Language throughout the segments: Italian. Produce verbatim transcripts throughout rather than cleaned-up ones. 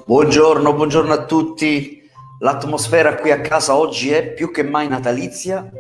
Buongiorno, buongiorno a tutti. L'atmosfera qui a casa oggi è più che mai natalizia.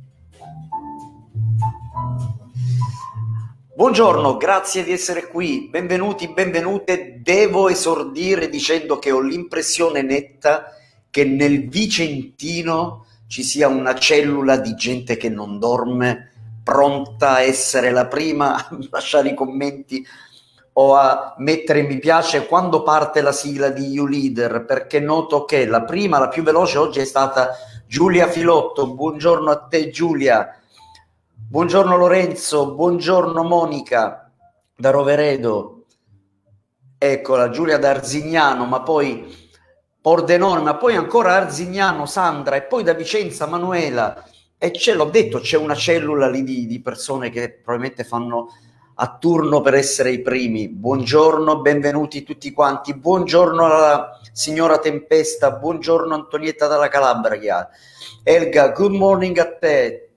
Buongiorno, grazie di essere qui. Benvenuti, benvenute. Devo esordire dicendo che ho l'impressione netta che nel Vicentino ci sia una cellula di gente che non dorme, pronta a essere la prima a lasciare i commenti o a mettere mi piace quando parte la sigla di YouLeader, perché noto che la prima, la più veloce oggi è stata Giulia Filotto. Buongiorno a te Giulia, buongiorno Lorenzo, buongiorno Monica da Roveredo, eccola Giulia da Arzignano, ma poi Pordenone, ma poi ancora Arzignano Sandra e poi da Vicenza Manuela, e ce l'ho detto, c'è una cellula lì di, di persone che probabilmente fanno a turno per essere i primi. Buongiorno, benvenuti tutti quanti. Buongiorno alla signora Tempesta, buongiorno Antonietta dalla Calabria. Elga, good morning a te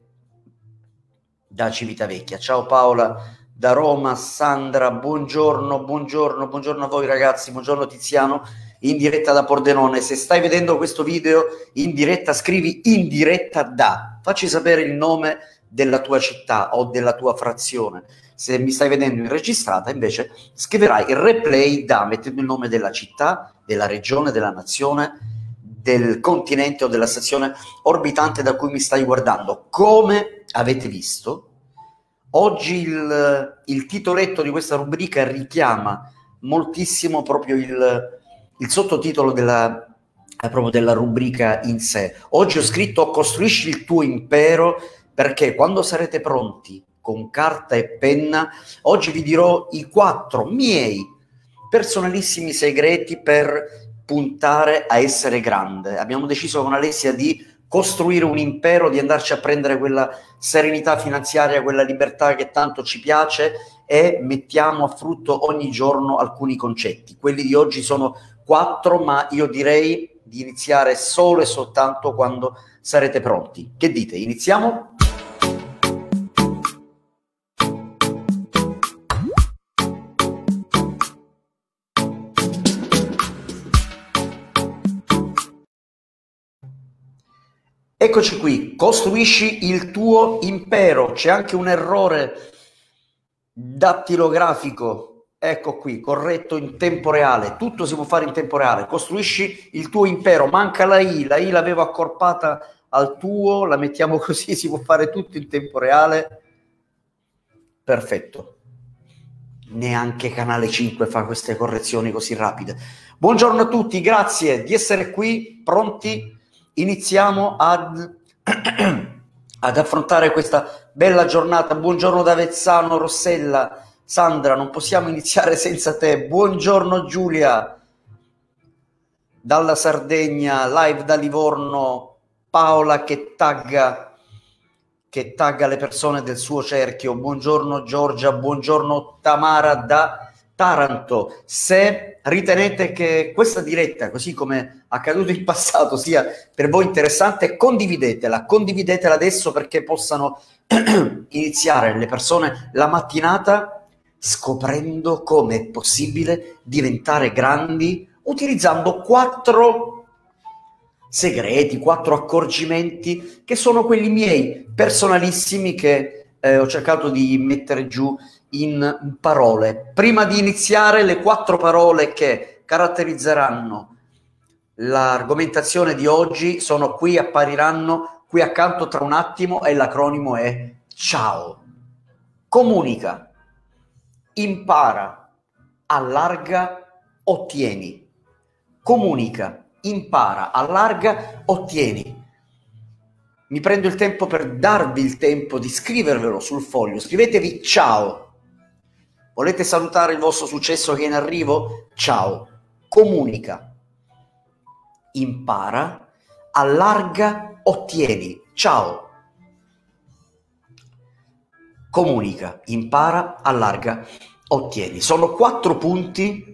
da Civitavecchia. Ciao Paola da Roma. Sandra, buongiorno, buongiorno, buongiorno a voi ragazzi, buongiorno Tiziano in diretta da Pordenone. Se stai vedendo questo video in diretta, scrivi in diretta da, facci sapere il nome della tua città o della tua frazione. Se mi stai vedendo in registrata, invece, scriverai il replay da, mettendo il nome della città, della regione, della nazione, del continente o della stazione orbitante da cui mi stai guardando. Come avete visto, oggi il, il titoletto di questa rubrica richiama moltissimo proprio il, il sottotitolo della, proprio della rubrica in sé. Oggi ho scritto "Costruisci il tuo impero", perché quando sarete pronti con carta e penna, oggi vi dirò i quattro miei personalissimi segreti per puntare a essere grande. Abbiamo deciso con Alessia di costruire un impero, di andarci a prendere quella serenità finanziaria, quella libertà che tanto ci piace, e mettiamo a frutto ogni giorno alcuni concetti. Quelli di oggi sono quattro, ma io direi di iniziare solo e soltanto quando sarete pronti. Che dite? Iniziamo? Eccoci qui, costruisci il tuo impero. C'è anche un errore dattilografico, ecco qui, corretto in tempo reale, tutto si può fare in tempo reale. Costruisci il tuo impero, manca la I, la I l'avevo accorpata al tuo, la mettiamo così, si può fare tutto in tempo reale. Perfetto. Neanche Canale cinque fa queste correzioni così rapide. Buongiorno a tutti, grazie di essere qui, pronti? Iniziamo ad, ad affrontare questa bella giornata. Buongiorno da Avezzano, Rossella, Sandra, non possiamo iniziare senza te. Buongiorno Giulia, dalla Sardegna, live da Livorno, Paola che tagga, che tagga le persone del suo cerchio. Buongiorno Giorgia, buongiorno Tamara da Taranto. Se ritenete che questa diretta, così come accaduto in passato, sia per voi interessante, condividetela, condividetela adesso perché possano iniziare le persone la mattinata scoprendo come è possibile diventare grandi utilizzando quattro segreti, quattro accorgimenti che sono quelli miei personalissimi che eh, ho cercato di mettere giù in parole. Prima di iniziare, le quattro parole che caratterizzeranno l'argomentazione di oggi sono qui, appariranno qui accanto tra un attimo, e l'acronimo è ciao. Comunica, impara, allarga, ottieni. Comunica, impara, allarga, ottieni. Mi prendo il tempo per darvi il tempo di scrivervelo sul foglio. Scrivetevi ciao. Volete salutare il vostro successo che è in arrivo? Ciao. Comunica, impara, allarga, ottieni. Ciao. Comunica, impara, allarga, ottieni. Sono quattro punti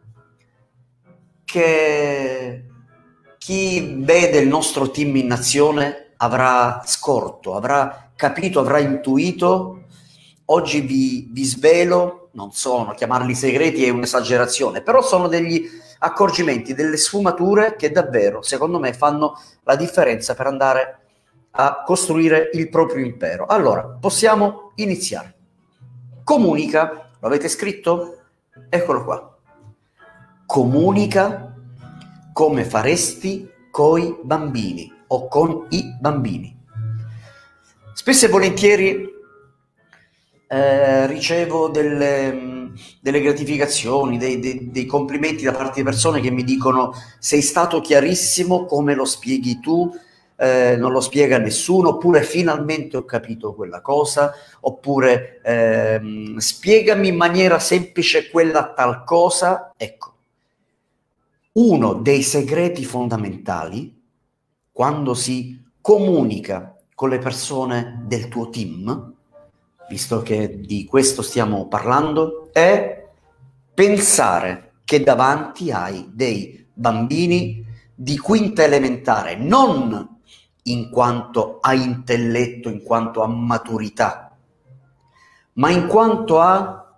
che chi vede il nostro team in azione avrà scorto, avrà capito, avrà intuito. Oggi vi, vi svelo non sono, chiamarli segreti è un'esagerazione, però sono degli accorgimenti, delle sfumature che davvero, secondo me, fanno la differenza per andare a costruire il proprio impero. Allora, possiamo iniziare. Comunica, lo avete scritto? Eccolo qua. Comunica come faresti coi bambini o con i bambini. Spesso e volentieri eh, ricevo delle, delle gratificazioni, dei, dei, dei complimenti da parte di persone che mi dicono: sei stato chiarissimo, come lo spieghi tu, eh, non lo spiega nessuno, oppure finalmente ho capito quella cosa, oppure ehm, spiegami in maniera semplice quella tal cosa. Ecco, uno dei segreti fondamentali quando si comunica con le persone del tuo team, visto che di questo stiamo parlando, è pensare che davanti hai dei bambini di quinta elementare, non in quanto a intelletto, in quanto a maturità, ma in quanto a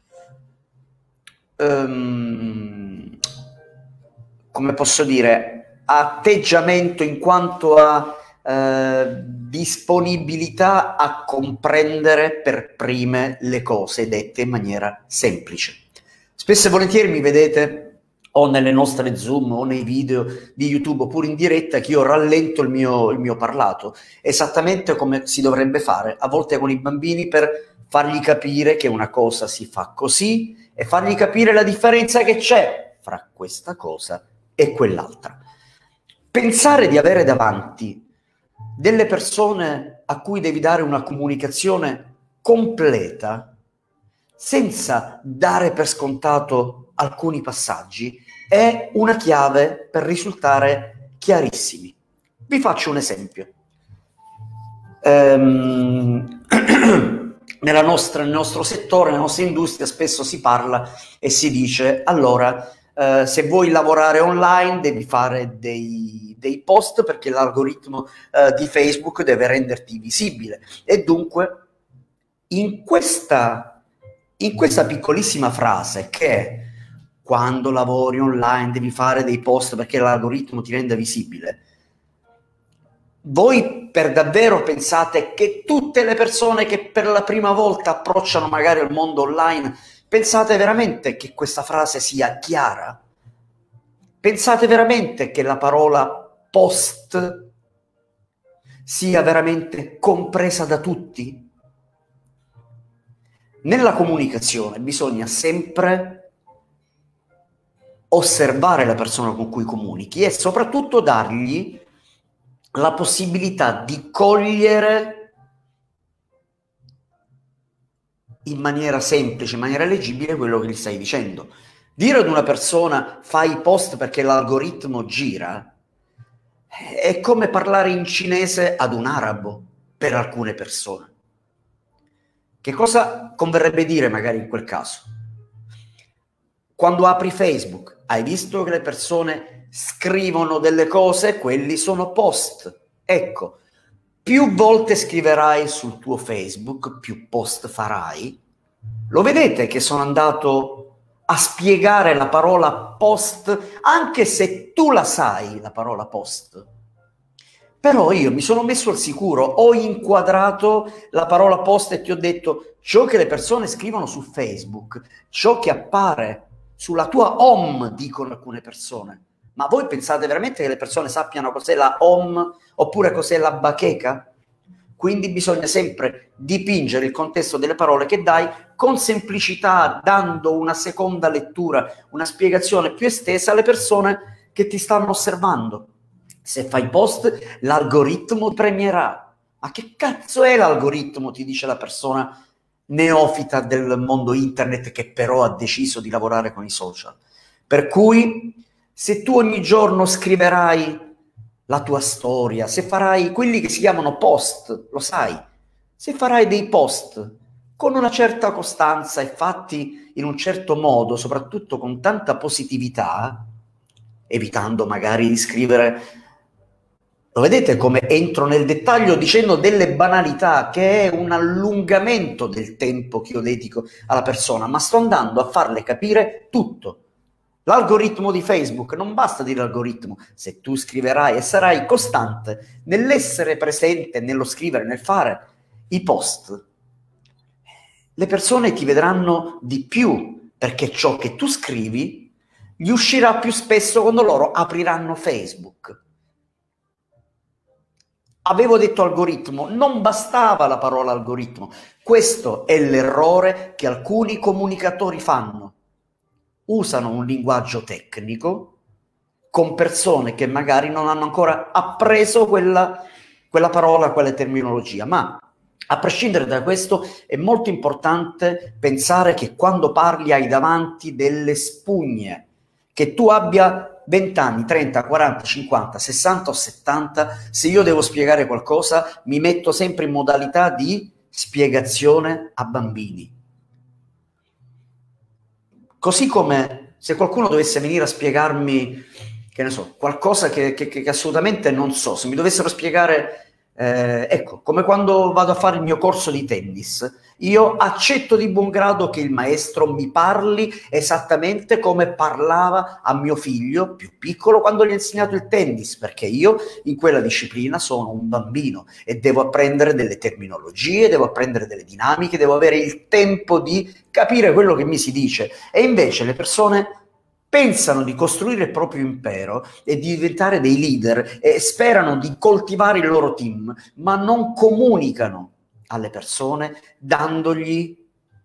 um, come posso dire, atteggiamento, in quanto a eh, disponibilità a comprendere per prime le cose dette in maniera semplice. Spesso e volentieri mi vedete o nelle nostre Zoom o nei video di YouTube oppure in diretta che io rallento il mio, il mio parlato, esattamente come si dovrebbe fare a volte con i bambini, per fargli capire che una cosa si fa così e fargli capire la differenza che c'è fra questa cosa e quell'altra. Pensare di avere davanti delle persone a cui devi dare una comunicazione completa senza dare per scontato alcuni passaggi è una chiave per risultare chiarissimi. Vi faccio un esempio. Ehm, nella nostra, nel nostro settore, nella nostra industria, spesso si parla e si dice: allora, Uh, se vuoi lavorare online devi fare dei, dei post perché l'algoritmo uh, di Facebook deve renderti visibile. E dunque in questa, in questa piccolissima frase, che quando lavori online devi fare dei post perché l'algoritmo ti rende visibile, voi per davvero pensate che tutte le persone che per la prima volta approcciano magari al mondo online, pensate veramente che questa frase sia chiara? Pensate veramente che la parola post sia veramente compresa da tutti? Nella comunicazione bisogna sempre osservare la persona con cui comunichi e soprattutto dargli la possibilità di cogliere in maniera semplice, in maniera leggibile quello che gli stai dicendo. Dire ad una persona fai post perché l'algoritmo gira è come parlare in cinese ad un arabo per alcune persone. Che cosa converrebbe dire magari in quel caso? Quando apri Facebook, hai visto che le persone scrivono delle cose, quelli sono post. Ecco, più volte scriverai sul tuo Facebook, più post farai. Lo vedete che sono andato a spiegare la parola post, anche se tu la sai, la parola post. Però io mi sono messo al sicuro, ho inquadrato la parola post e ti ho detto: ciò che le persone scrivono su Facebook, ciò che appare sulla tua home, dicono alcune persone. Ma voi pensate veramente che le persone sappiano cos'è la home oppure cos'è la bacheca? Quindi bisogna sempre dipingere il contesto delle parole che dai con semplicità, dando una seconda lettura, una spiegazione più estesa alle persone che ti stanno osservando. Se fai post, l'algoritmo premierà. Ma che cazzo è l'algoritmo? Ti dice la persona neofita del mondo internet che però ha deciso di lavorare con i social. Per cui, se tu ogni giorno scriverai la tua storia, se farai quelli che si chiamano post, lo sai, se farai dei post con una certa costanza e fatti in un certo modo, soprattutto con tanta positività, evitando magari di scrivere Lo vedete come entro nel dettaglio dicendo delle banalità, che è un allungamento del tempo che io dedico alla persona, ma sto andando a farle capire tutto. L'algoritmo di Facebook, non basta dire algoritmo, se tu scriverai e sarai costante nell'essere presente, nello scrivere, nel fare i post, le persone ti vedranno di più, perché ciò che tu scrivi gli uscirà più spesso quando loro apriranno Facebook. Avevo detto algoritmo, non bastava la parola algoritmo. Questo è l'errore che alcuni comunicatori fanno. Usano un linguaggio tecnico con persone che magari non hanno ancora appreso quella, quella parola, quella terminologia. Ma a prescindere da questo è molto importante pensare che quando parli hai davanti delle spugne, che tu abbia venti anni, trenta, quaranta, cinquanta, sessanta o settanta, se io devo spiegare qualcosa mi metto sempre in modalità di spiegazione a bambini. Così come se qualcuno dovesse venire a spiegarmi, che ne so, qualcosa che, che, che assolutamente non so, se mi dovessero spiegare, eh, ecco, come quando vado a fare il mio corso di tennis, io accetto di buon grado che il maestro mi parli esattamente come parlava a mio figlio più piccolo quando gli ho insegnato il tennis, perché io in quella disciplina sono un bambino e devo apprendere delle terminologie, devo apprendere delle dinamiche, devo avere il tempo di capire quello che mi si dice. E invece le persone pensano di costruire il proprio impero e di diventare dei leader e sperano di coltivare il loro team, ma non comunicano alle persone dandogli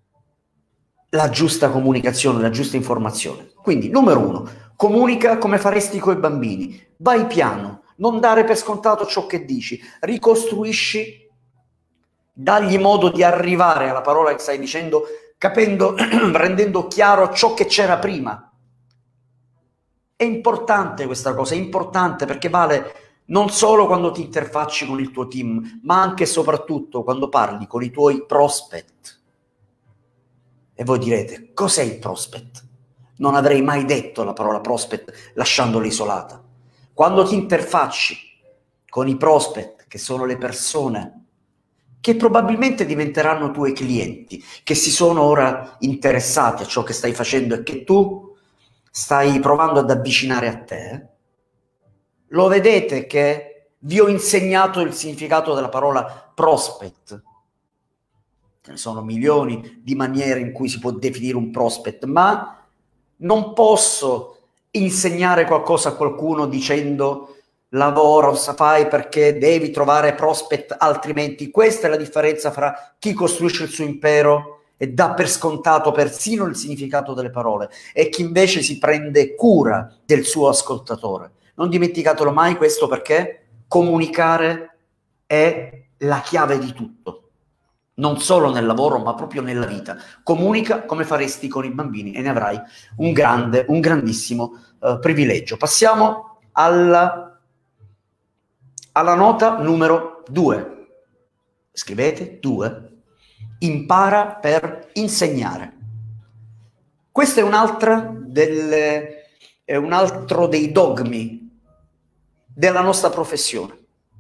la giusta comunicazione, la giusta informazione. Quindi, numero uno, comunica come faresti con i bambini. Vai piano, non dare per scontato ciò che dici, ricostruisci, dagli modo di arrivare alla parola che stai dicendo, capendo, rendendo chiaro ciò che c'era prima. È importante questa cosa, è importante perché vale non solo quando ti interfacci con il tuo team, ma anche e soprattutto quando parli con i tuoi prospect. E voi direte, cos'è il prospect? Non avrei mai detto la parola prospect lasciandola isolata. Quando ti interfacci con i prospect, che sono le persone che probabilmente diventeranno tuoi clienti, che si sono ora interessati a ciò che stai facendo e che tu stai provando ad avvicinare a te, lo vedete che vi ho insegnato il significato della parola prospect. Ce ne sono milioni di maniere in cui si può definire un prospect, ma non posso insegnare qualcosa a qualcuno dicendo lavora o fai perché devi trovare prospect altrimenti. Questa è la differenza fra chi costruisce il suo impero e dà per scontato persino il significato delle parole e chi invece si prende cura del suo ascoltatore. Non dimenticatelo mai questo, perché comunicare è la chiave di tutto, non solo nel lavoro ma proprio nella vita. Comunica come faresti con i bambini e ne avrai un grande, un grandissimo uh, privilegio. Passiamo alla, alla nota numero due. Scrivete due. Impara per insegnare. Questo è un'altra delle, è un altro dei dogmi della nostra professione.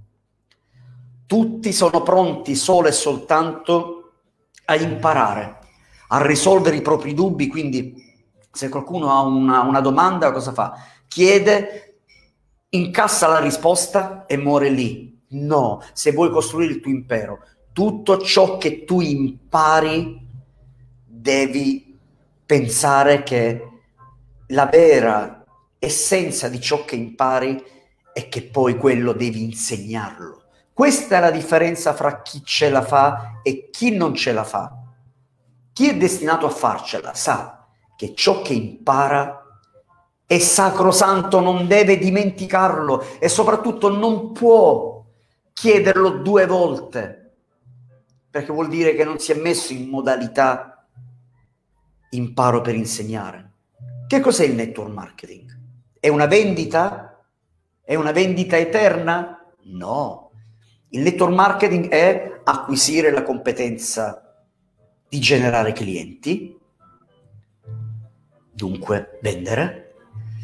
Tutti sono pronti solo e soltanto a imparare, a risolvere i propri dubbi. Quindi se qualcuno ha una, una domanda, cosa fa? Chiede, incassa la risposta e muore lì. No, se vuoi costruire il tuo impero, tutto ciò che tu impari devi pensare che la vera essenza di ciò che impari è che poi quello devi insegnarlo. Questa è la differenza fra chi ce la fa e chi non ce la fa. Chi è destinato a farcela sa che ciò che impara è sacrosanto, non deve dimenticarlo e soprattutto non può chiederlo due volte, perché vuol dire che non si è messo in modalità imparo per insegnare. Che cos'è il network marketing? È una vendita? È una vendita eterna? No. Il network marketing è acquisire la competenza di generare clienti, dunque vendere,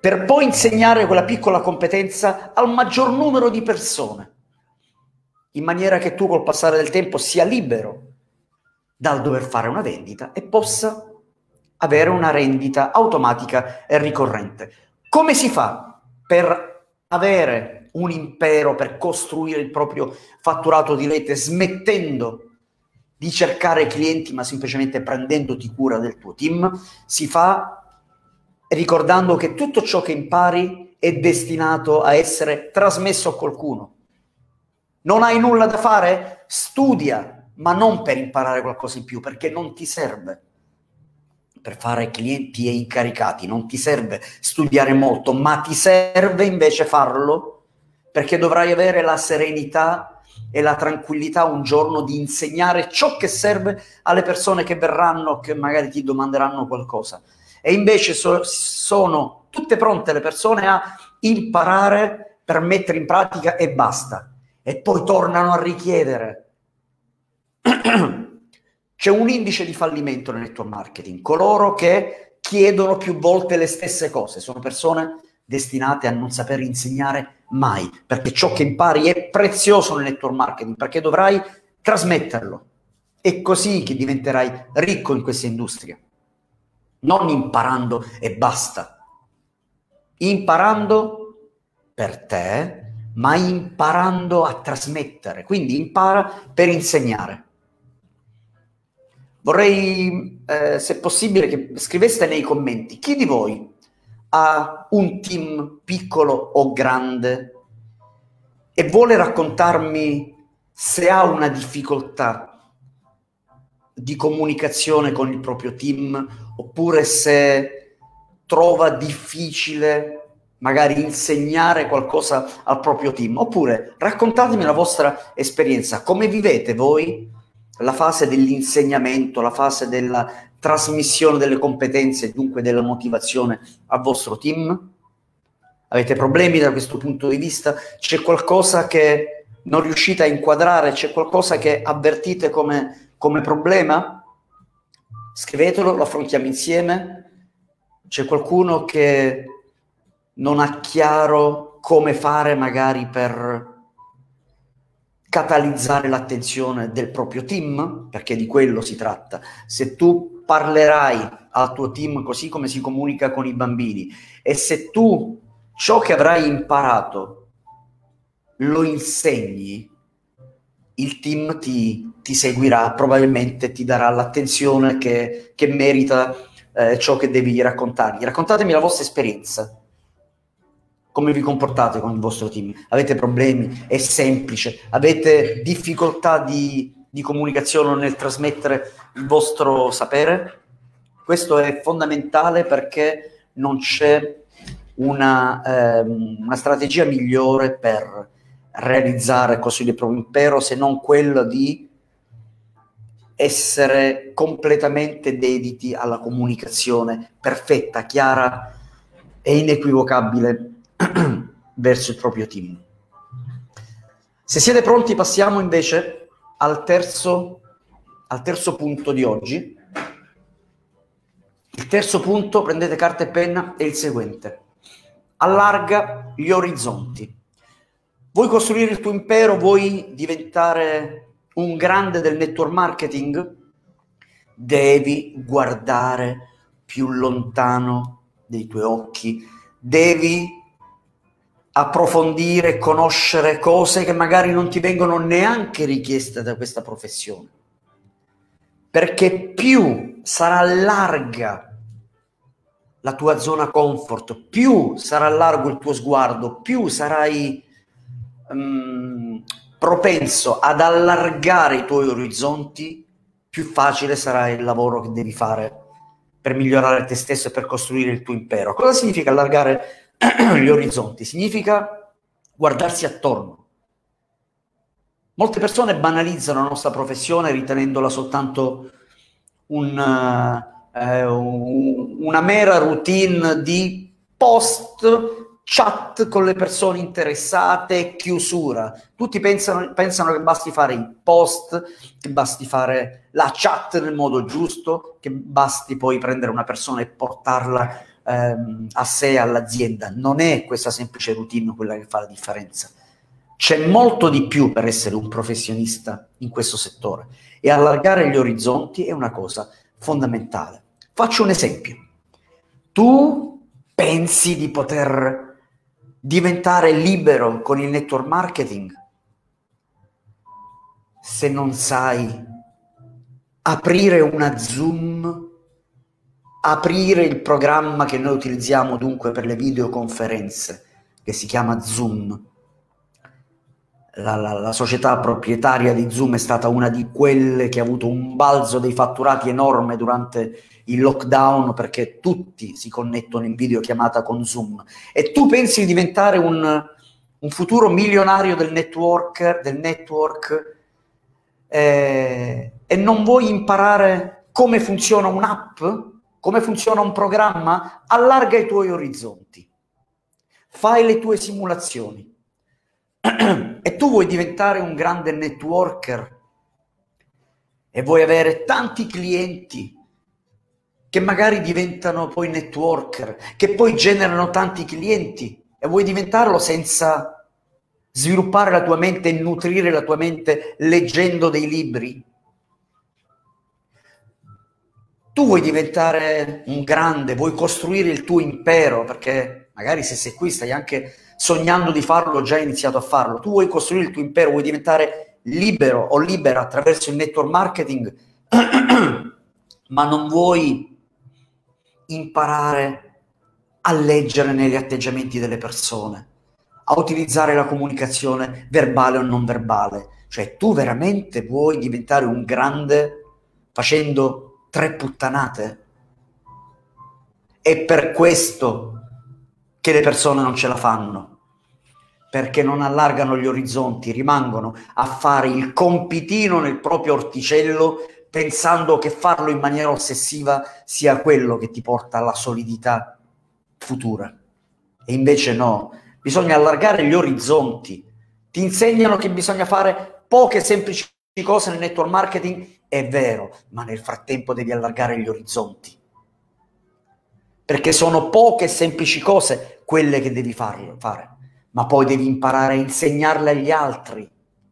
per poi insegnare quella piccola competenza al maggior numero di persone, in maniera che tu col passare del tempo sia libero dal dover fare una vendita e possa avere una rendita automatica e ricorrente. Come si fa per avere un impero, per costruire il proprio fatturato di rete, smettendo di cercare clienti ma semplicemente prendendoti cura del tuo team? Si fa ricordando che tutto ciò che impari è destinato a essere trasmesso a qualcuno. Non hai nulla da fare? Studia, ma non per imparare qualcosa in più, perché non ti serve per fare clienti e incaricati, non ti serve studiare molto, ma ti serve invece farlo perché dovrai avere la serenità e la tranquillità un giorno di insegnare ciò che serve alle persone che verranno, che magari ti domanderanno qualcosa. E invece so, sono tutte pronte le persone a imparare per mettere in pratica e basta. E poi tornano a richiedere. C'è un indice di fallimento nel network marketing. Coloro che chiedono più volte le stesse cose sono persone destinate a non saper insegnare mai, perché ciò che impari è prezioso nel network marketing, perché dovrai trasmetterlo. È così che diventerai ricco in questa industria. Non imparando e basta. Imparando per te, ma imparando a trasmettere. Quindi impara per insegnare. Vorrei, eh, se possibile, che scriveste nei commenti chi di voi ha un team piccolo o grande e vuole raccontarmi se ha una difficoltà di comunicazione con il proprio team, oppure se trova difficile magari insegnare qualcosa al proprio team, oppure raccontatemi la vostra esperienza, come vivete voi la fase dell'insegnamento, la fase della trasmissione delle competenze e dunque della motivazione al vostro team. Avete problemi da questo punto di vista? C'è qualcosa che non riuscite a inquadrare? C'è qualcosa che avvertite come, come problema? Scrivetelo, lo affrontiamo insieme. C'è qualcuno che non ha chiaro come fare magari per catalizzare l'attenzione del proprio team, perché di quello si tratta. Se tu parlerai al tuo team così come si comunica con i bambini, e se tu ciò che avrai imparato lo insegni, il team ti, ti seguirà, probabilmente ti darà l'attenzione che, che merita eh, ciò che devi raccontargli. Raccontatemi la vostra esperienza. Come vi comportate con il vostro team? Avete problemi? È semplice? Avete difficoltà di, di comunicazione nel trasmettere il vostro sapere? Questo è fondamentale, perché non c'è una, ehm, una strategia migliore per realizzare così il proprio impero se non quella di essere completamente dediti alla comunicazione perfetta, chiara e inequivocabile verso il proprio team. Se siete pronti, passiamo invece al terzo, al terzo punto di oggi. Il terzo punto, prendete carta e penna, è il seguente: allarga gli orizzonti. Vuoi costruire il tuo impero? Vuoi diventare un grande del network marketing? Devi guardare più lontano dei tuoi occhi, devi approfondire, conoscere cose che magari non ti vengono neanche richieste da questa professione, perché più sarà larga la tua zona comfort, più sarà largo il tuo sguardo, più sarai um, propenso ad allargare i tuoi orizzonti, più facile sarà il lavoro che devi fare per migliorare te stesso e per costruire il tuo impero. Cosa significa allargare gli orizzonti? Significa guardarsi attorno. Molte persone banalizzano la nostra professione ritenendola soltanto un, eh, un, una mera routine di post, chat con le persone interessate, chiusura. Tutti pensano, pensano che basti fare i post, che basti fare la chat nel modo giusto, che basti poi prendere una persona e portarla ehm, a sé, all'azienda. Non è questa semplice routine quella che fa la differenza. C'è molto di più per essere un professionista in questo settore, e allargare gli orizzonti è una cosa fondamentale. Faccio un esempio. Tu pensi di poter diventare libero con il network marketing se non sai aprire una Zoom, aprire il programma che noi utilizziamo dunque per le videoconferenze, che si chiama Zoom. La, la, la società proprietaria di Zoom è stata una di quelle che ha avuto un balzo dei fatturati enorme durante il lockdown, perché tutti si connettono in videochiamata con Zoom. E tu pensi di diventare un, un futuro milionario del network, del network eh, e non vuoi imparare come funziona un'app, come funziona un programma? Allarga i tuoi orizzonti, fai le tue simulazioni. E tu vuoi diventare un grande networker e vuoi avere tanti clienti che magari diventano poi networker, che poi generano tanti clienti, e vuoi diventarlo senza sviluppare la tua mente e nutrire la tua mente leggendo dei libri? Tu vuoi diventare un grande, vuoi costruire il tuo impero, perché magari se sei qui stai anche sognando di farlo, ho già iniziato a farlo. Tu vuoi costruire il tuo impero, vuoi diventare libero o libera attraverso il network marketing, ma non vuoi imparare a leggere negli atteggiamenti delle persone, a utilizzare la comunicazione verbale o non verbale. Cioè, tu veramente vuoi diventare un grande facendo tre puttanate? È per questo che le persone non ce la fanno, perché non allargano gli orizzonti, rimangono a fare il compitino nel proprio orticello, pensando che farlo in maniera ossessiva sia quello che ti porta alla solidità futura. E invece no, bisogna allargare gli orizzonti. Ti insegnano che bisogna fare poche semplici cose nel network marketing, è vero, ma nel frattempo devi allargare gli orizzonti, perché sono poche semplici cose quelle che devi farlo, fare, ma poi devi imparare a insegnarle agli altri.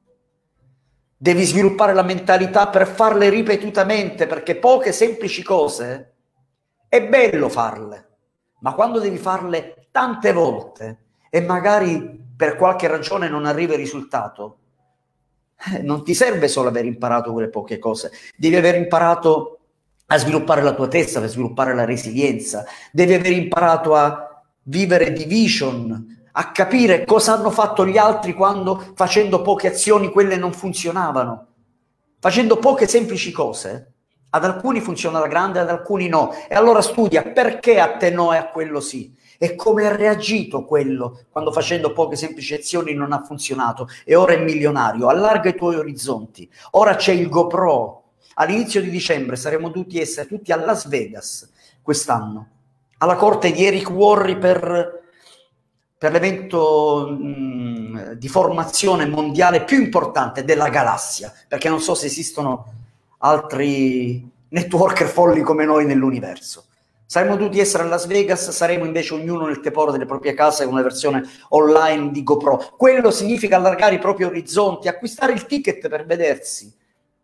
Devi sviluppare la mentalità per farle ripetutamente, perché poche semplici cose è bello farle, ma quando devi farle tante volte e magari per qualche ragione non arriva il risultato, eh, non ti serve solo aver imparato quelle poche cose, devi aver imparato a sviluppare la tua testa, per sviluppare la resilienza, devi aver imparato a vivere di vision, a capire cosa hanno fatto gli altri quando, facendo poche azioni, quelle non funzionavano. Facendo poche semplici cose, ad alcuni funziona la grande, ad alcuni no. E allora studia perché a te no e a quello sì. E come ha reagito quello quando facendo poche semplici azioni non ha funzionato e ora è milionario. Allarga i tuoi orizzonti. Ora c'è il GoPro. All'inizio di dicembre saremo dovuti essere tutti a Las Vegas quest'anno, alla corte di Eric Worre per, per l'evento di formazione mondiale più importante della galassia, perché non so se esistono altri networker folli come noi nell'universo. Saremmo dovuti essere a Las Vegas, saremo invece ognuno nel tepore delle proprie case con una versione online di GoPro. Quello significa allargare i propri orizzonti, acquistare il ticket per vedersi.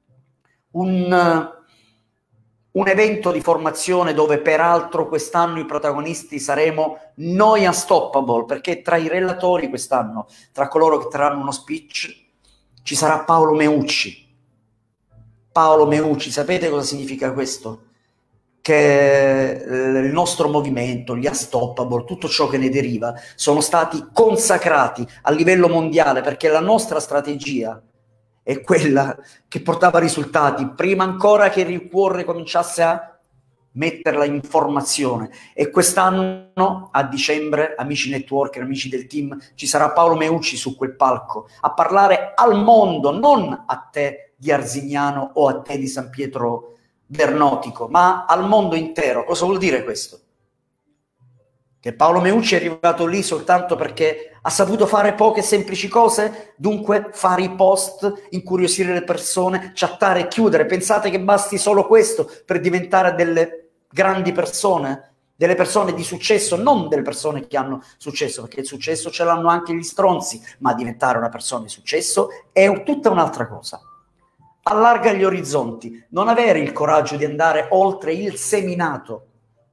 Un, un evento di formazione dove peraltro quest'anno i protagonisti saremo noi Unstoppable, perché tra i relatori quest'anno, tra coloro che terranno uno speech, ci sarà Paolo Meucci. Paolo Meucci, sapete cosa significa questo? Che eh, il nostro movimento, gli Unstoppable, tutto ciò che ne deriva, sono stati consacrati a livello mondiale, perché la nostra strategia è quella che portava risultati prima ancora che Eric Worre cominciasse a metterla in formazione. E quest'anno a dicembre, amici networker, amici del team, ci sarà Paolo Meucci su quel palco a parlare al mondo, non a te di Arzignano o a te di San Pietro Vernotico, ma al mondo intero. Cosa vuol dire questo? Che Paolo Meucci è arrivato lì soltanto perché ha saputo fare poche semplici cose, dunque fare i post, incuriosire le persone, chattare e chiudere. Pensate che basti solo questo per diventare delle grandi persone? delle persone di successo, non delle persone che hanno successo, perché il successo ce l'hanno anche gli stronzi, ma diventare una persona di successo è tutta un'altra cosa. Allarga gli orizzonti, non avere il coraggio di andare oltre il seminato.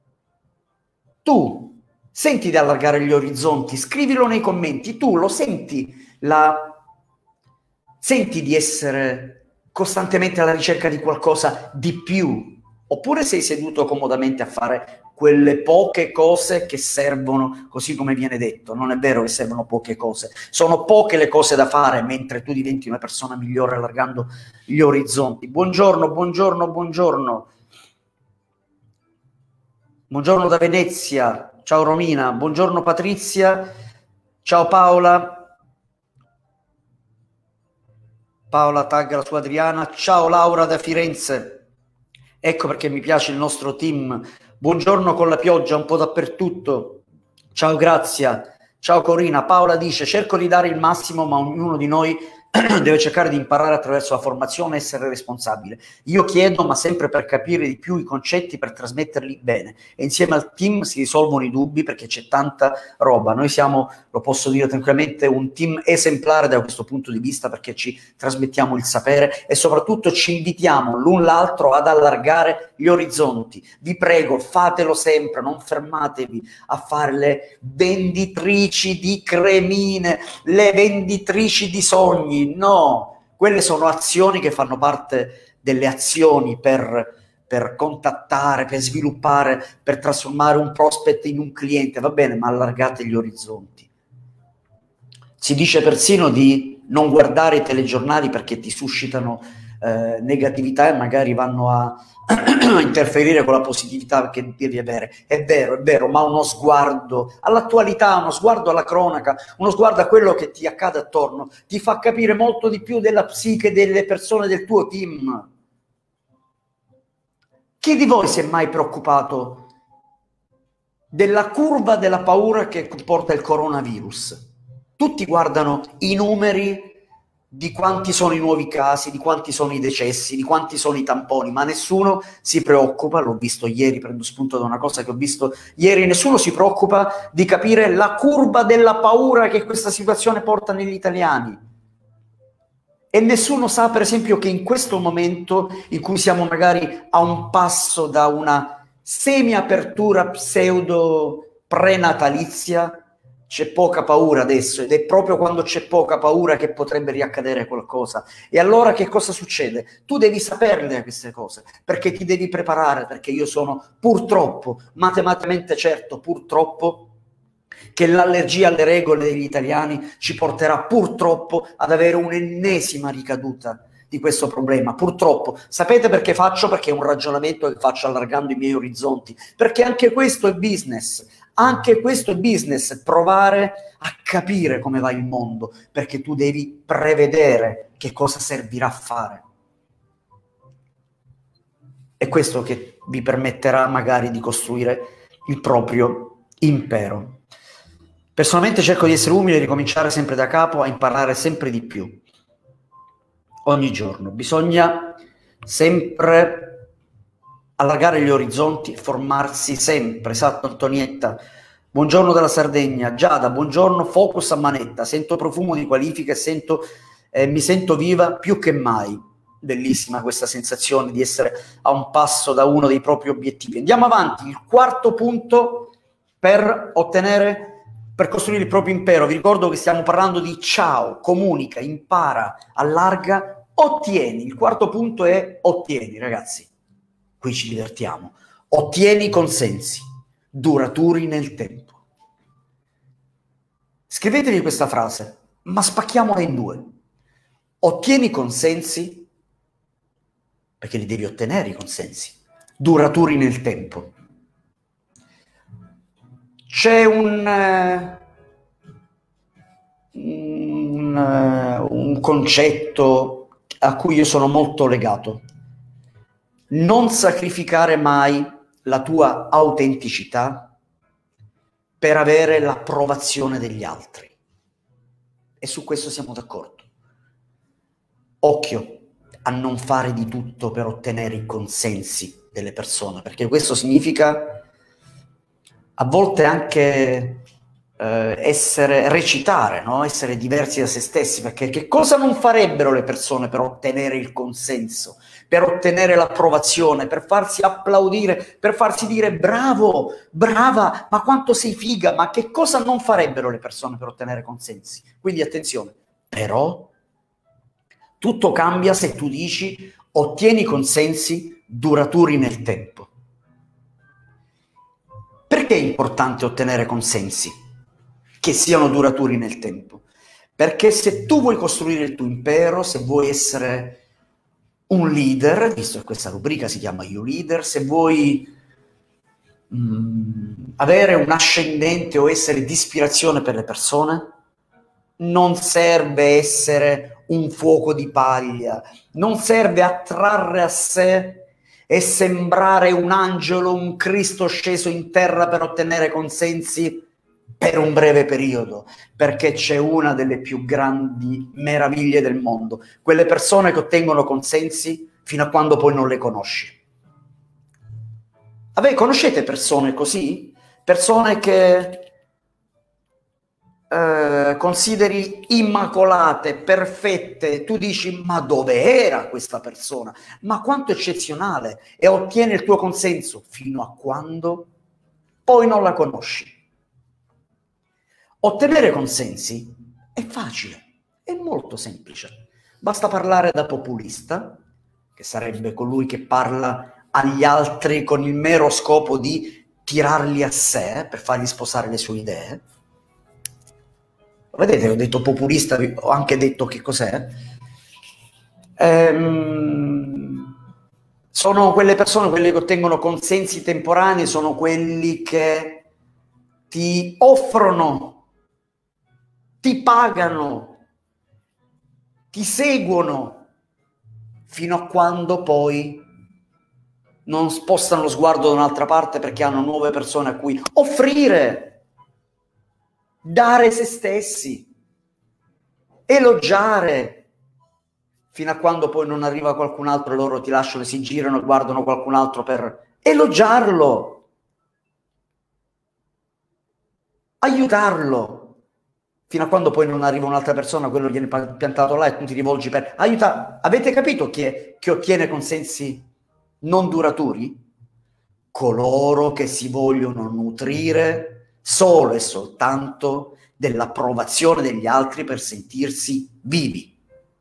Tu senti di allargare gli orizzonti, scrivilo nei commenti, tu lo senti, la... senti di essere costantemente alla ricerca di qualcosa di più, oppure sei seduto comodamente a fare quelle poche cose che servono, così come viene detto. Non è vero che servono poche cose, sono poche le cose da fare mentre tu diventi una persona migliore allargando gli orizzonti. Buongiorno, buongiorno, buongiorno. Buongiorno da Venezia, ciao Romina, buongiorno Patrizia, ciao Paola. Paola tagga la sua Adriana, ciao Laura da Firenze. Ecco perché mi piace il nostro team. Buongiorno con la pioggia un po' dappertutto. Ciao Grazia, ciao Corina. Paola dice: cerco di dare il massimo, ma ognuno di noi deve cercare di imparare attraverso la formazione e essere responsabile. Io chiedo, ma sempre per capire di più i concetti, per trasmetterli bene. E insieme al team si risolvono i dubbi, perché c'è tanta roba. Noi siamo, lo posso dire tranquillamente, un team esemplare da questo punto di vista, perché ci trasmettiamo il sapere e soprattutto ci invitiamo l'un l'altro ad allargare gli orizzonti. Vi prego, fatelo sempre, non fermatevi a fare le venditrici di cremine, le venditrici di sogni. No, quelle sono azioni che fanno parte delle azioni per, per contattare, per sviluppare, per trasformare un prospect in un cliente, va bene, ma allargate gli orizzonti. Si dice persino di non guardare i telegiornali perché ti suscitano eh, negatività e magari vanno a interferire con la positività che devi avere. È vero, è vero, ma uno sguardo all'attualità, uno sguardo alla cronaca, uno sguardo a quello che ti accade attorno, ti fa capire molto di più della psiche delle persone del tuo team. Chi di voi si è mai preoccupato della curva della paura che comporta il coronavirus? Tutti guardano i numeri di quanti sono i nuovi casi, di quanti sono i decessi, di quanti sono i tamponi, ma nessuno si preoccupa, l'ho visto ieri, prendo spunto da una cosa che ho visto ieri, nessuno si preoccupa di capire la curva della paura che questa situazione porta negli italiani. E nessuno sa, per esempio, che in questo momento in cui siamo magari a un passo da una semi-apertura pseudo prenatalizia, c'è poca paura adesso, ed è proprio quando c'è poca paura che potrebbe riaccadere qualcosa. E allora che cosa succede? Tu devi saperle queste cose, perché ti devi preparare, perché io sono purtroppo, matematicamente certo, purtroppo, che l'allergia alle regole degli italiani ci porterà purtroppo ad avere un'ennesima ricaduta di questo problema. Purtroppo. Sapete perché faccio? Perché è un ragionamento che faccio allargando i miei orizzonti, perché anche questo è business. Anche questo è business, provare a capire come va il mondo, perché tu devi prevedere che cosa servirà a fare. È questo che vi permetterà magari di costruire il proprio impero. Personalmente cerco di essere umile e ricominciare sempre da capo, a imparare sempre di più. Ogni giorno. Bisogna sempre allargare gli orizzonti, formarsi sempre. Esatto, Antonietta. Buongiorno dalla Sardegna. Giada, buongiorno. Focus a manetta. Sento profumo di qualifica e sento, eh, mi sento viva più che mai. Bellissima questa sensazione di essere a un passo da uno dei propri obiettivi. Andiamo avanti. Il quarto punto per ottenere, per costruire il proprio impero. Vi ricordo che stiamo parlando di ciao, comunica, impara, allarga, ottieni. Il quarto punto è ottieni, ragazzi. Qui ci divertiamo. Ottieni consensi duraturi nel tempo. Scrivetevi questa frase, ma spacchiamola in due. Ottieni consensi, perché li devi ottenere i consensi, duraturi nel tempo. C'è un, eh, un, eh, un concetto a cui io sono molto legato. Non sacrificare mai la tua autenticità per avere l'approvazione degli altri. E su questo siamo d'accordo. Occhio a non fare di tutto per ottenere i consensi delle persone, perché questo significa a volte anche eh, essere, recitare, no? Essere diversi da se stessi, perché che cosa non farebbero le persone per ottenere il consenso, per ottenere l'approvazione, per farsi applaudire, per farsi dire bravo, brava, ma quanto sei figa, ma che cosa non farebbero le persone per ottenere consensi? Quindi attenzione, però tutto cambia se tu dici ottieni consensi duraturi nel tempo. Perché è importante ottenere consensi che siano duraturi nel tempo? Perché se tu vuoi costruire il tuo impero, se vuoi essere un leader, visto che questa rubrica si chiama You Leader, se vuoi mh, avere un ascendente o essere di ispirazione per le persone, non serve essere un fuoco di paglia, non serve attrarre a sé e sembrare un angelo, un Cristo sceso in terra per ottenere consensi per un breve periodo, perché c'è una delle più grandi meraviglie del mondo, quelle persone che ottengono consensi fino a quando poi non le conosci. Vabbè, conoscete persone così? Persone che eh, consideri immacolate, perfette, tu dici ma dove era questa persona? Ma quanto eccezionale, e ottiene il tuo consenso fino a quando poi non la conosci. Ottenere consensi è facile, è molto semplice. Basta parlare da populista, che sarebbe colui che parla agli altri con il mero scopo di tirarli a sé per fargli sposare le sue idee. Vedete, ho detto populista, ho anche detto che cos'è. Ehm, sono quelle persone, quelle che ottengono consensi temporanei, sono quelli che ti offrono, ti pagano, ti seguono fino a quando poi non spostano lo sguardo da un'altra parte perché hanno nuove persone a cui offrire, dare se stessi, elogiare, fino a quando poi non arriva qualcun altro e loro ti lasciano e si girano e guardano qualcun altro per elogiarlo, aiutarlo, fino a quando poi non arriva un'altra persona, quello viene piantato là e tu ti rivolgi per aiutare. Avete capito chi è che ottiene consensi non duraturi? Coloro che si vogliono nutrire solo e soltanto dell'approvazione degli altri per sentirsi vivi.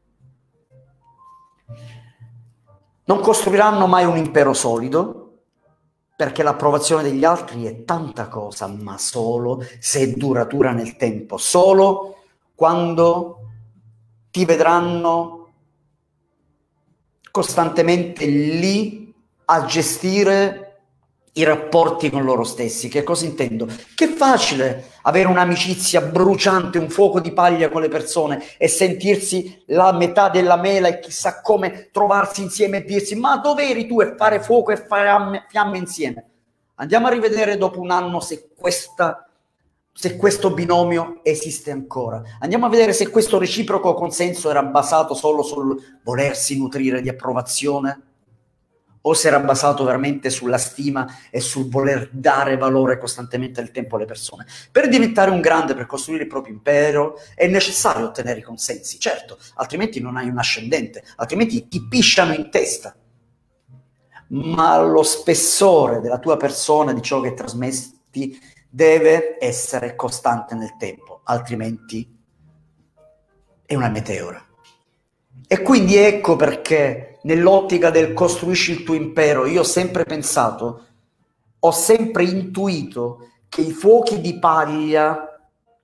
Non costruiranno mai un impero solido, perché l'approvazione degli altri è tanta cosa, ma solo se è duratura nel tempo, solo quando ti vedranno costantemente lì a gestire i rapporti con loro stessi. Che cosa intendo? Che è facile avere un'amicizia bruciante, un fuoco di paglia con le persone e sentirsi la metà della mela e chissà come trovarsi insieme e dirsi ma dove eri tu, e fare fuoco e fare fiamme insieme. Andiamo a rivedere dopo un anno se, questa, se questo binomio esiste ancora. Andiamo a vedere se questo reciproco consenso era basato solo sul volersi nutrire di approvazione, o se era basato veramente sulla stima e sul voler dare valore costantemente nel tempo alle persone. Per diventare un grande, per costruire il proprio impero, è necessario ottenere i consensi, certo, altrimenti non hai un ascendente, altrimenti ti pisciano in testa. Ma lo spessore della tua persona, di ciò che trasmetti, deve essere costante nel tempo, altrimenti è una meteora. E quindi ecco perché nell'ottica del costruisci il tuo impero, io ho sempre pensato, ho sempre intuito che i fuochi di paglia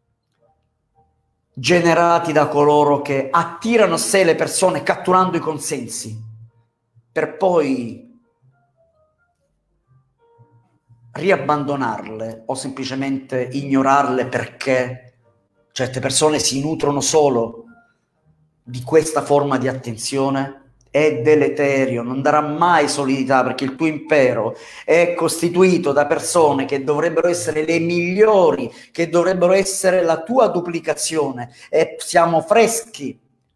generati da coloro che attirano a sé le persone catturando i consensi, per poi riabbandonarle o semplicemente ignorarle perché certe persone si nutrono solo di questa forma di attenzione, è deleterio, non darà mai solidità, perché il tuo impero è costituito da persone che dovrebbero essere le migliori, che dovrebbero essere la tua duplicazione, e siamo freschi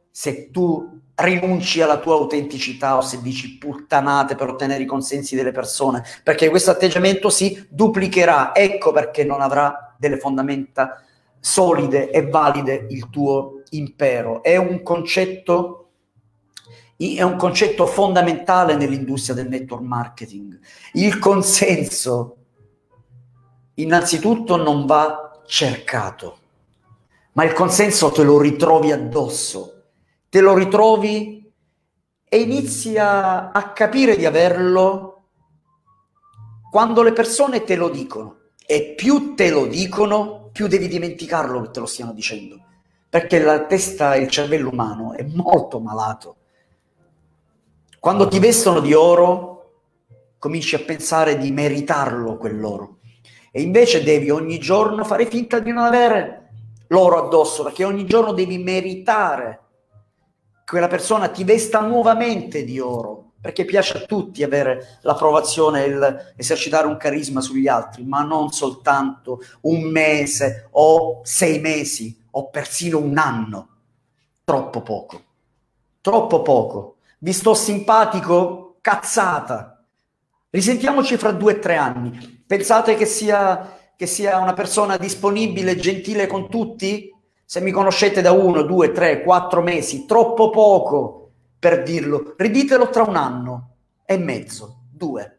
se tu rinunci alla tua autenticità o se dici puttanate per ottenere i consensi delle persone, perché questo atteggiamento si duplicherà. Ecco perché non avrà delle fondamenta solide e valide il tuo impero. È un concetto, è un concetto fondamentale nell'industria del network marketing. Il consenso, innanzitutto, non va cercato, ma il consenso te lo ritrovi addosso. Te lo ritrovi e inizi a, a capire di averlo quando le persone te lo dicono, e più te lo dicono, più devi dimenticarlo che te lo stiano dicendo, perché la testa e il cervello umano è molto malato. Quando ti vestono di oro, cominci a pensare di meritarlo quell'oro, e invece devi ogni giorno fare finta di non avere l'oro addosso, perché ogni giorno devi meritare quella persona ti vesta nuovamente di oro, perché piace a tutti avere l'approvazione e esercitare un carisma sugli altri, ma non soltanto un mese o sei mesi o persino un anno. Troppo poco, troppo poco. Vi sto simpatico? Cazzata. Risentiamoci fra due o tre anni. Pensate che sia, che sia una persona disponibile, gentile con tutti? Se mi conoscete da uno, due, tre, quattro mesi, troppo poco per dirlo. Riditelo tra un anno e mezzo, due.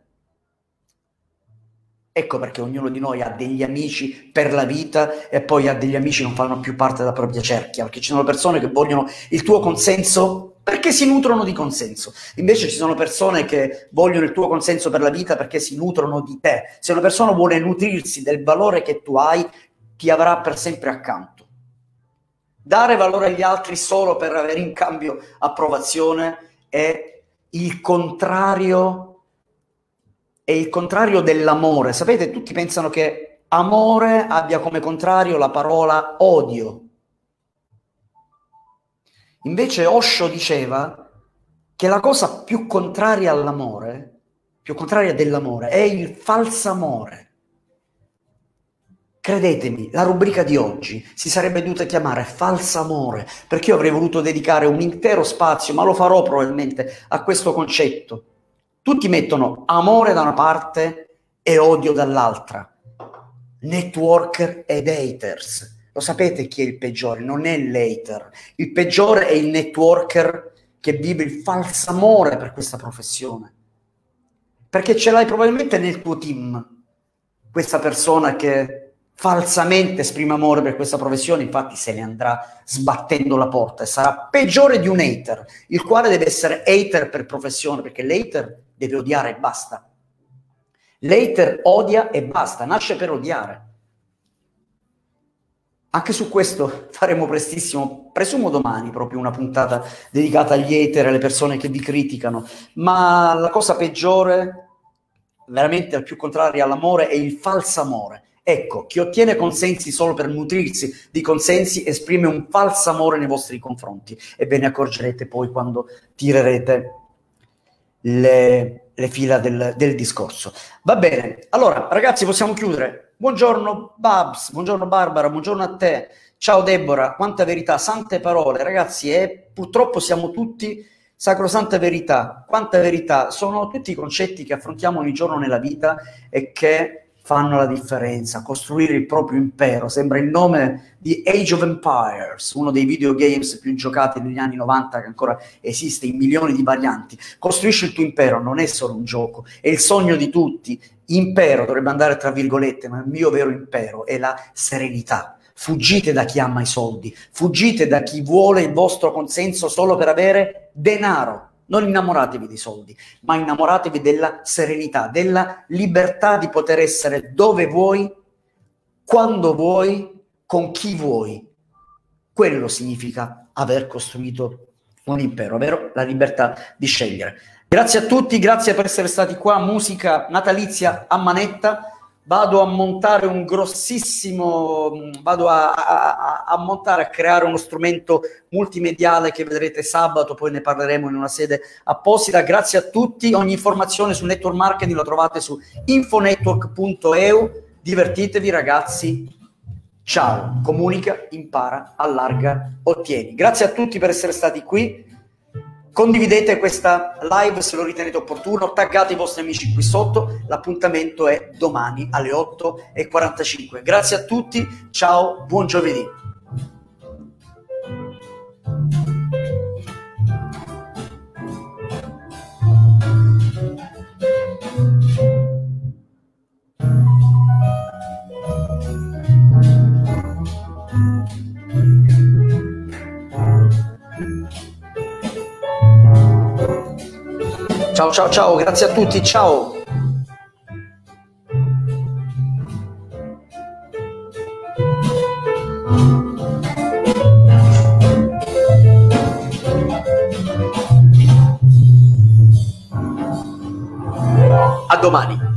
Ecco perché ognuno di noi ha degli amici per la vita e poi ha degli amici che non fanno più parte della propria cerchia, perché ci sono persone che vogliono il tuo consenso perché si nutrono di consenso. Invece ci sono persone che vogliono il tuo consenso per la vita perché si nutrono di te. Se una persona vuole nutrirsi del valore che tu hai, ti avrà per sempre accanto. Dare valore agli altri solo per avere in cambio approvazione è il contrario, è il contrario dell'amore. Sapete, tutti pensano che amore abbia come contrario la parola odio. Invece Osho diceva che la cosa più contraria all'amore, più contraria dell'amore, è il falsamore. Credetemi, la rubrica di oggi si sarebbe dovuta chiamare Falsamore, perché io avrei voluto dedicare un intero spazio, ma lo farò probabilmente, a questo concetto. Tutti mettono amore da una parte e odio dall'altra. Networker ed haters. Lo sapete chi è il peggiore? Non è l'hater. Il peggiore è il networker che vive il falsamore per questa professione. Perché ce l'hai probabilmente nel tuo team, questa persona che falsamente esprime amore per questa professione, infatti se ne andrà sbattendo la porta e sarà peggiore di un hater, il quale deve essere hater per professione, perché l'hater deve odiare e basta. L'hater odia e basta, nasce per odiare. Anche su questo faremo prestissimo, presumo domani, proprio una puntata dedicata agli hater e alle persone che vi criticano, ma la cosa peggiore, veramente al più contrario all'amore, è il falsamore. Ecco, chi ottiene consensi solo per nutrirsi di consensi esprime un falso amore nei vostri confronti, e ve ne accorgerete poi quando tirerete le, le fila del, del discorso. Va bene, allora ragazzi possiamo chiudere. Buongiorno Babs, buongiorno Barbara, buongiorno a te, ciao Deborah, quanta verità, sante parole ragazzi, e purtroppo siamo tutti sacrosanta verità, quanta verità, sono tutti i concetti che affrontiamo ogni giorno nella vita e che fanno la differenza. Costruire il proprio impero, sembra il nome di Age of Empires, uno dei videogames più giocati negli anni novanta, che ancora esiste in milioni di varianti. Costruisci il tuo impero, non è solo un gioco, è il sogno di tutti. Impero dovrebbe andare tra virgolette, ma il mio vero impero è la serenità. Fuggite da chi ama i soldi, fuggite da chi vuole il vostro consenso solo per avere denaro. Non innamoratevi dei soldi, ma innamoratevi della serenità, della libertà di poter essere dove vuoi, quando vuoi, con chi vuoi. Quello significa aver costruito un impero, ovvero la libertà di scegliere. Grazie a tutti, grazie per essere stati qua. Musica natalizia a manetta. Vado a montare un grossissimo, vado a, a, a montare, a creare uno strumento multimediale che vedrete sabato, poi ne parleremo in una sede apposita. Grazie a tutti, ogni informazione sul network marketing lo trovate su infonetwork punto e u. Divertitevi ragazzi, Ciao, comunica, impara, allarga, ottieni. Grazie a tutti per essere stati qui. Condividete questa live se lo ritenete opportuno, taggate i vostri amici qui sotto. L'appuntamento è domani alle otto e quarantacinque. Grazie a tutti, ciao, buon giovedì. Ciao ciao ciao, grazie a tutti, ciao! A domani!